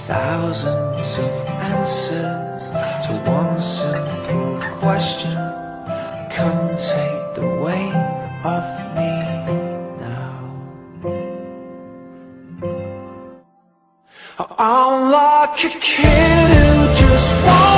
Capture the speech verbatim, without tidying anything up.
thousands of answers to one simple question. Come take the weight off me now. I'm like a kid who just wants